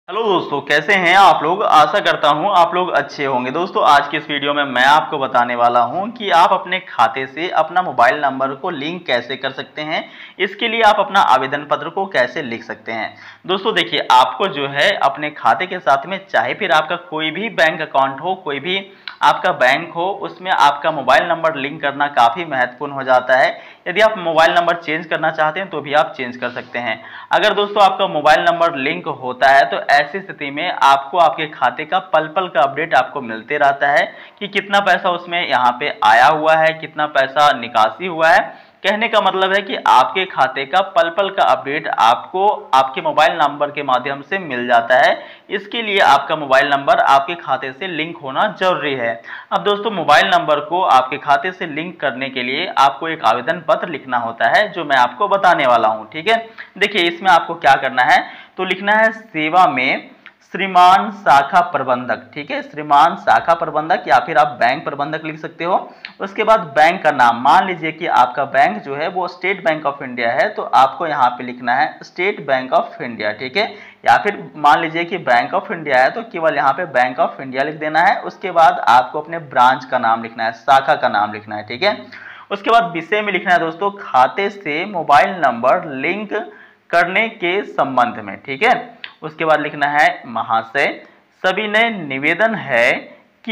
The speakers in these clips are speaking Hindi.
हेलो दोस्तों, कैसे हैं आप लोग। आशा करता हूं आप लोग अच्छे होंगे। दोस्तों, आज की इस वीडियो में मैं आपको बताने वाला हूं कि आप अपने खाते से अपना मोबाइल नंबर को लिंक कैसे कर सकते हैं। इसके लिए आप अपना आवेदन पत्र को कैसे लिख सकते हैं। दोस्तों देखिए, आपको जो है अपने खाते के साथ में चाहे फिर आपका कोई भी बैंक अकाउंट हो, कोई भी आपका बैंक हो, उसमें आपका मोबाइल नंबर लिंक करना काफ़ी महत्वपूर्ण हो जाता है। यदि आप मोबाइल नंबर चेंज करना चाहते हैं तो भी आप चेंज कर सकते हैं। अगर दोस्तों आपका मोबाइल नंबर लिंक होता है तो ऐसी स्थिति में आपको आपके खाते का पल पल का अपडेट आपको मिलते रहता है कि कितना पैसा उसमें यहाँ पे आया हुआ है, कितना पैसा निकासी हुआ है। कहने का मतलब है कि आपके खाते का पल पल का अपडेट आपको आपके मोबाइल नंबर के माध्यम से मिल जाता है। इसके लिए आपका मोबाइल नंबर आपके खाते से लिंक होना जरूरी है। अब दोस्तों, मोबाइल नंबर को आपके खाते से लिंक करने के लिए आपको एक आवेदन पत्र लिखना होता है, जो मैं आपको बताने वाला हूं। ठीक है, देखिए इसमें आपको क्या करना है, तो लिखना है सेवा में श्रीमान शाखा प्रबंधक। ठीक है, श्रीमान शाखा प्रबंधक या फिर आप बैंक प्रबंधक लिख सकते हो। उसके बाद बैंक का नाम, मान लीजिए कि आपका बैंक जो है वो स्टेट बैंक ऑफ इंडिया है, तो आपको यहाँ पे लिखना है स्टेट बैंक ऑफ इंडिया। ठीक है, या फिर मान लीजिए कि बैंक ऑफ इंडिया है तो केवल यहाँ पे बैंक ऑफ इंडिया लिख देना है। उसके बाद आपको अपने ब्रांच का नाम लिखना है, शाखा का नाम लिखना है। ठीक है, उसके बाद विषय में लिखना है दोस्तों खाते से मोबाइल नंबर लिंक करने के संबंध में। ठीक है, उसके बाद लिखना है महाशय सविनय निवेदन है कि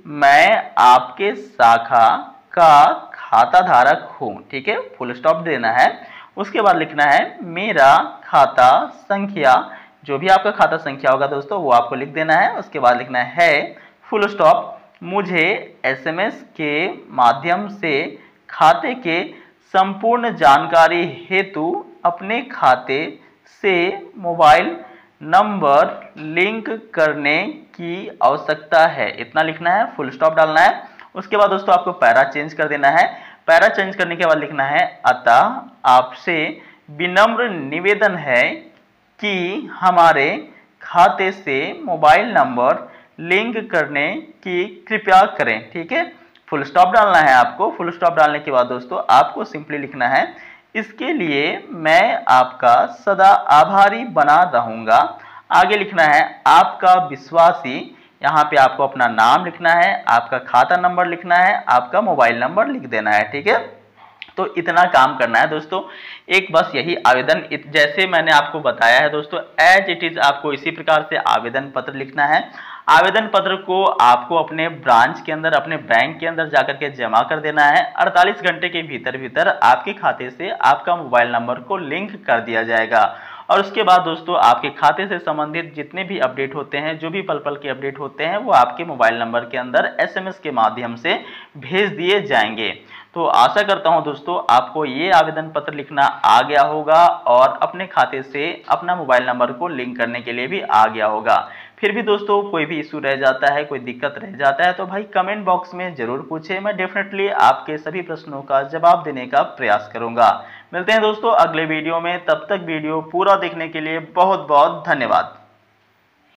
मैं आपके शाखा का खाता धारक हूं। ठीक है, फुल स्टॉप देना है। उसके बाद लिखना है मेरा खाता संख्या, जो भी आपका खाता संख्या होगा दोस्तों वो आपको लिख देना है। उसके बाद लिखना है फुल स्टॉप मुझे एसएमएस के माध्यम से खाते के संपूर्ण जानकारी हेतु अपने खाते से मोबाइल नंबर लिंक करने की आवश्यकता है। इतना लिखना है, फुल स्टॉप डालना है। उसके बाद दोस्तों आपको पैरा चेंज कर देना है। पैरा चेंज करने के बाद लिखना है अतः आपसे विनम्र निवेदन है कि हमारे खाते से मोबाइल नंबर लिंक करने की कृपया करें। ठीक है, फुल स्टॉप डालना है आपको। फुल स्टॉप डालने के बाद दोस्तों आपको सिंपली लिखना है इसके लिए मैं आपका सदा आभारी बना रहूंगा। आगे लिखना है आपका विश्वासी, यहाँ पे आपको अपना नाम लिखना है, आपका खाता नंबर लिखना है, आपका मोबाइल नंबर लिख देना है। ठीक है, तो इतना काम करना है दोस्तों। एक बस यही आवेदन जैसे मैंने आपको बताया है दोस्तों, एज इट इज आपको इसी प्रकार से आवेदन पत्र लिखना है। आवेदन पत्र को आपको अपने ब्रांच के अंदर, अपने बैंक के अंदर जाकर के जमा कर देना है। 48 घंटे के भीतर भीतर आपके खाते से आपका मोबाइल नंबर को लिंक कर दिया जाएगा। और उसके बाद दोस्तों आपके खाते से संबंधित जितने भी अपडेट होते हैं, जो भी पल पल के अपडेट होते हैं, वो आपके मोबाइल नंबर के अंदर एसएमएस के माध्यम से भेज दिए जाएंगे। तो आशा करता हूं दोस्तों आपको ये आवेदन पत्र लिखना आ गया होगा और अपने खाते से अपना मोबाइल नंबर को लिंक करने के लिए भी आ गया होगा। फिर भी दोस्तों कोई भी इशू रह जाता है, कोई दिक्कत रह जाता है तो भाई कमेंट बॉक्स में जरूर पूछें। मैं डेफिनेटली आपके सभी प्रश्नों का जवाब देने का प्रयास करूंगा। मिलते हैं दोस्तों अगले वीडियो में, तब तक वीडियो पूरा देखने के लिए बहुत बहुत धन्यवाद।